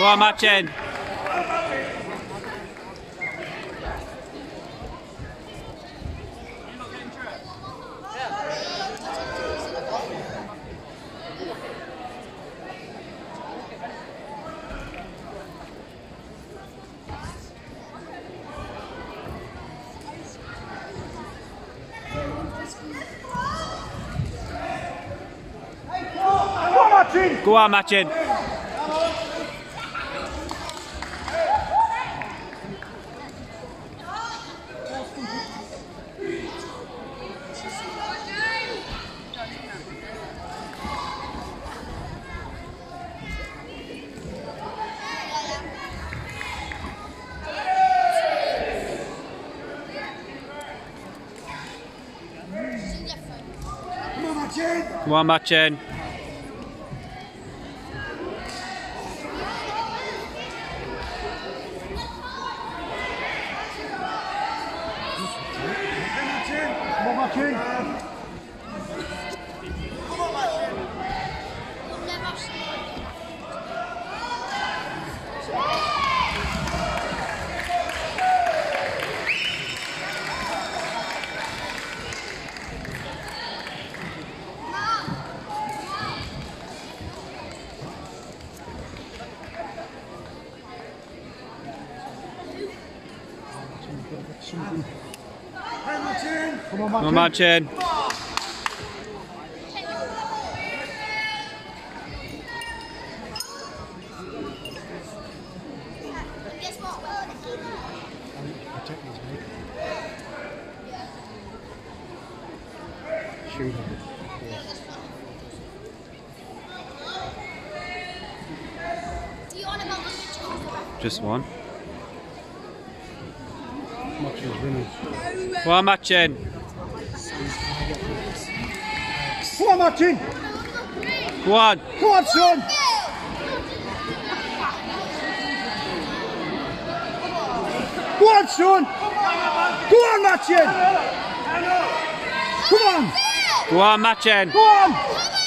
Go on, Martin. Go on, Martin. Go on, Martin. Come on, Martin. Just one. Go on, Martin. Come on, Martin. Go on. Go on, son. Go on, son. Go on, Martin. Come on. Go on, Martin. Go on.